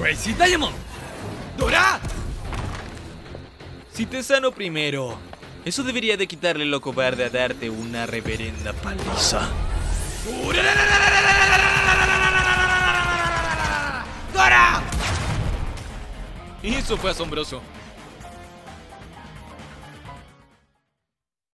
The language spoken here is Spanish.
Crazy Diamond. ¡Dora! Si te sano primero, eso debería de quitarle lo cobarde a darte una reverenda paliza. ¡Dora! Eso fue asombroso.